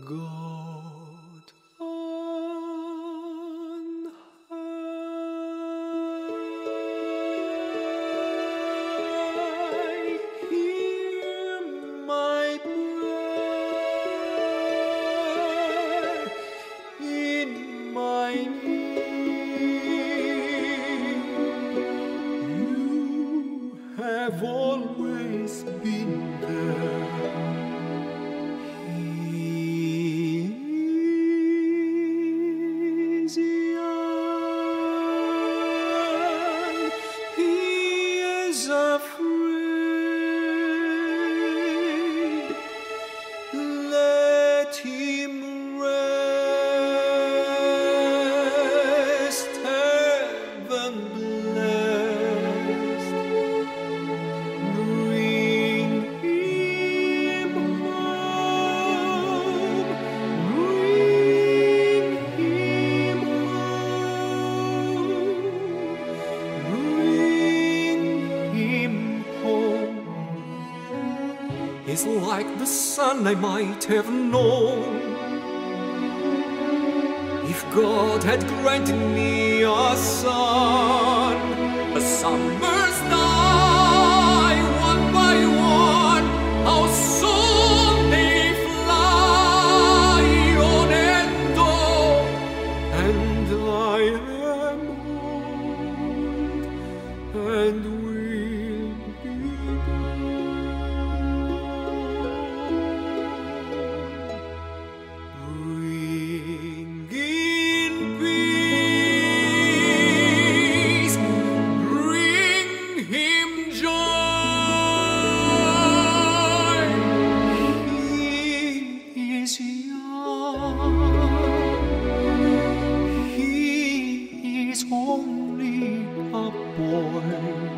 God on high, hear my prayer in my need. You have always been there. Afraid, let him rest, heaven blessed. Bring him home, bring him home. Is like the sun I might have known, if God had granted me a son. A summer's night, one by one, how soon they fly on and on, and I am old and will be bring in peace, bring him joy. He is young, he is only a boy.